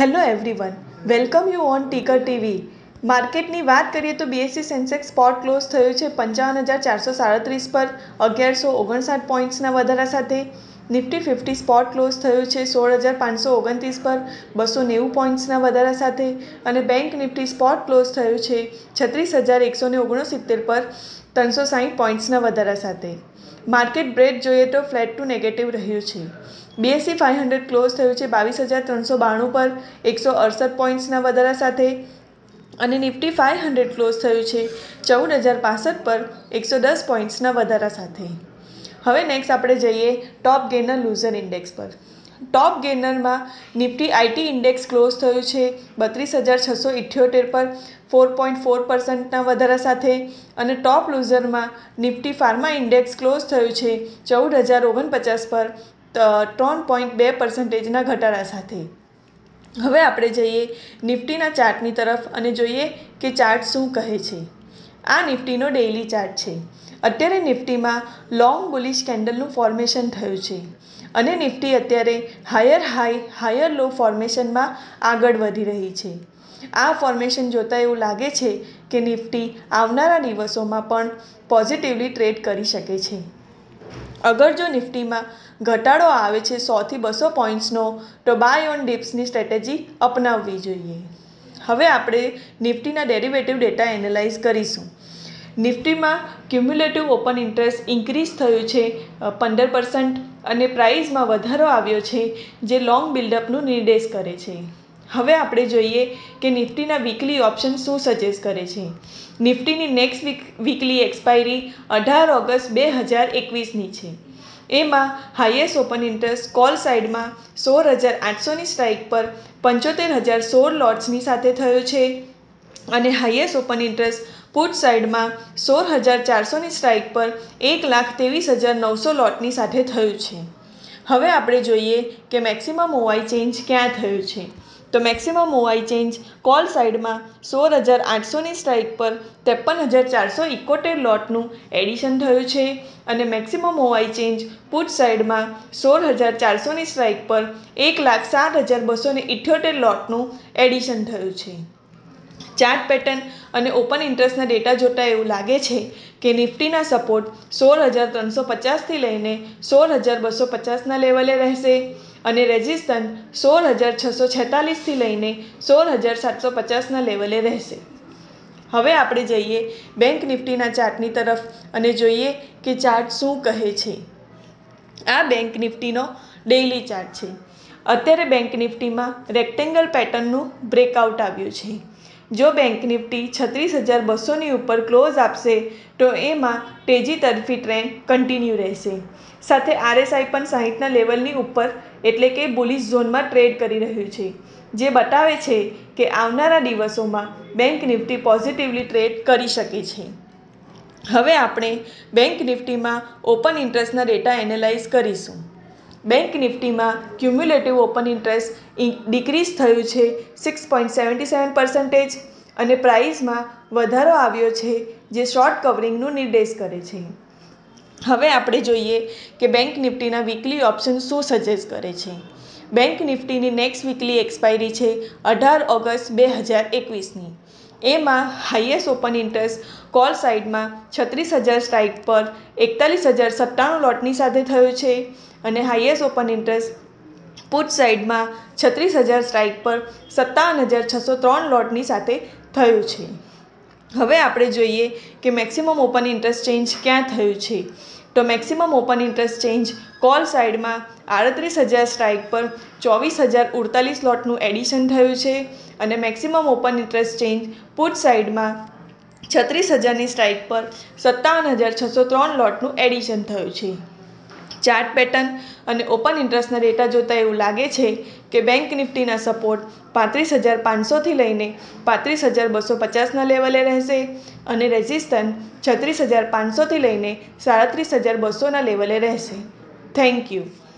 Hello everyone, welcome you on ticker TV. માર્કેટની વાત કરીએ તો બીએસસી સેન્સેક્સ સ્પોટ ક્લોઝ થયો છે 55,437 પર 1159 પોઈન્ટ્સના વધારા સાથે. નિફ્ટી 50 સ્પોટ ક્લોઝ થયો છે 16,529 પર 290 પોઈન્ટ્સના વધારા સાથે. અને બેંક નિફ્ટી સ્પોટ ક્લોઝ થયો છે 36,169 પર 360 પોઈન્ટ્સના વધારા સાથે. માર્કેટ બ્રેડ જોઈએ તો ફ્લેટ ટુ નેગેટિવ રહ્યું છે. બીએસસી 500 ક્લોઝ થયું છે 22,392 પર 168 પોઈન્ટ્સના વધારા સાથે. અને નિફ્ટી 500 ક્લોઝ થયું છે 14,065 પર 110 પોઈન્ટ્સના વધારા સાથે. હવે નેક્સ્ટ આપણે જઈએ ટોપ ગેનર લૂઝર ઇન્ડેક્સ પર. ટોપ ગેનરમાં નિફ્ટી આઈટી ઇન્ડેક્સ ક્લોઝ થયું છે 32,678 પર 4.4%ના વધારા સાથે. અને ટોપ લૂઝરમાં નિફ્ટી ફાર્મા ઇન્ડેક્સ ક્લોઝ થયું છે 14,049 પર 3.2%ના ઘટાડા સાથે. હવે આપણે જઈએ નિફ્ટીના ચાર્ટની તરફ અને જોઈએ કે ચાર્ટ શું કહે છે. આ નિફ્ટીનો ડેઇલી ચાર્ટ છે. અત્યારે નિફ્ટીમાં લોંગ બુલિશ કેન્ડલનું ફોર્મેશન થયું છે અને નિફ્ટી અત્યારે હાયર હાઈ હાયર લો ફોર્મેશનમાં આગળ વધી રહી છે. આ ફોર્મેશન જોતાં એવું લાગે છે કે નિફ્ટી આવનારા દિવસોમાં પણ પોઝિટિવલી ટ્રેડ કરી શકે છે. અગર જો નિફ્ટીમાં ઘટાડો આવે છે 100થી 200 પોઈન્ટ્સનો તો બાય ઓન ડિપ્સની સ્ટ્રેટેજી અપનાવવી જોઈએ. હવે આપણે નિફ્ટીના ડેરિવેટિવ ડેટા એનાલાઇઝ કરીશું. નિફ્ટીમાં ક્યુમ્યુલેટિવ ઓપન ઇન્ટરેસ્ટ ઇન્ક્રીઝ થયું છે 15% અને પ્રાઇઝમાં વધારો આવ્યો છે જે લોંગ બિલ્ડઅપનું નિર્દેશ કરે છે. હવે આપણે જોઈએ કે નિફ્ટીના વીકલી ઓપ્શન શું સજેસ્ટ કરે છે. નિફ્ટીની નેક્સ્ટ વીકલી એક્સપાયરી 18 ઓગસ્ટ 2021ની છે. એમાં હાઈએસ્ટ ઓપન ઇન્ટરેસ્ટ કોલ સાઇડમાં 16,800ની સ્ટ્રાઇક પર 75,016 લોટ્સની સાથે થયો છે. અને હાઈએસ્ટ ઓપન ઇન્ટરેસ્ટ પુટ સાઇડમાં 16,400ની સ્ટ્રાઇક પર 1,23,900 લોટની સાથે થયું છે. હવે આપણે જોઈએ કે મેક્સિમમ ઓઆઈ ચેન્જ ક્યાં થયું છે. તો મેક્સિમમ ઓઆઈ ચેન્જ કોલ સાઇડમાં 16,800ની સ્ટ્રાઇક પર 53,471 લોટનું એડિશન થયું છે. અને મેક્સિમમ ઓઆઈ ચેન્જ પુટ સાઇડમાં 16,400ની સ્ટ્રાઇક પર 1,07,278 લોટનું એડિશન થયું છે. ચાર્ટ પેટર્ન અને ઓપન ઇન્ટરેસ્ટના ડેટા જોતાં એવું લાગે છે કે નિફ્ટીના સપોર્ટ 16,350થી લઈને 16,250ના લેવલે રહેશે અને રેઝિસ્ટન્સ 16,646થી લઈને 16,750ના લેવલે રહેશે. હવે આપણે જઈએ બેંક નિફ્ટીના ચાર્ટની તરફ અને જોઈએ કે ચાર્ટ શું કહે છે. આ બેંક નિફ્ટીનો ડેઇલી ચાર્ટ છે. અત્યારે બેંક નિફ્ટીમાં રેક્ટેંગલ પેટર્નનું બ્રેકઆઉટ આવ્યું છે. જો બેંક નિફ્ટી 36,200ની ઉપર ક્લોઝ આપશે તો એમાં તેજી તરફી ટ્રેન્ડ કન્ટિન્યુ રહેશે. સાથે આરએસઆઈ પણ 60ના લેવલની ઉપર એટલે કે બુલિશ ઝોનમાં ટ્રેડ કરી રહ્યું છે જે બતાવે છે કે આવનારા દિવસોમાં બેંક નિફ્ટી પોઝિટિવલી ટ્રેડ કરી શકે છે. હવે આપણે બેંક નિફ્ટીમાં ઓપન ઇન્ટરેસ્ટના ડેટા એનાલાઇઝ કરીશું. બેંક નિફ્ટીમાં ક્યુમ્યુલેટિવ ઓપન ઇન્ટરેસ્ટ ડિક્રીઝ થયું છે 6.77% અને પ્રાઇઝમાં વધારો આવ્યો છે જે શોર્ટ કવરિંગનું નિર્દેશ કરે છે. હવે આપણે જોઈએ કે બેંક નિફ્ટીના વીકલી ઓપ્શન શું સજેસ્ટ કરે છે. બેંક નિફ્ટીની નેક્સ્ટ વીકલી એક્સપાયરી છે 18 ઓગસ્ટ 2021ની. એમાં હાઈએસ્ટ ઓપન ઇન્ટરેસ્ટ કોલ સાઇડમાં 36,000 સ્ટ્રાઇક પર 41,097 લોટની સાથે થયું છે અને હાઈએસ્ટ ઓપન ઇન્ટરેસ્ટ પુટ સાઇડમાં 36,000 સ્ટ્રાઇક પર 57,603 લોટની સાથે થયું છે. હવે આપણે જોઈએ કે મેક્સિમમ ઓપન ઇન્ટરેસ્ટ ચેન્જ ક્યાં થયું છે. તો maximum open interest change call સાઇડમાં 38,000 સ્ટ્રાઇક પર 24,048 લોટનું એડિશન થયું છે અને maximum open interest change put સાઇડમાં 36,000ની સ્ટ્રાઇક પર 57,603 લોટનું એડિશન થયું છે. ચાર્ટ પેટર્ન અને ઓપન ઇન્ટરેસ્ટના ડેટા જોતાં એવું લાગે છે કે બેંક નિફ્ટીના સપોર્ટ 35,500થી લઈને 35,250ના લેવલે રહેશે અને રેઝિસ્ટન્સ 36,500થી લઈને 37,200ના લેવલે રહેશે. Thank you.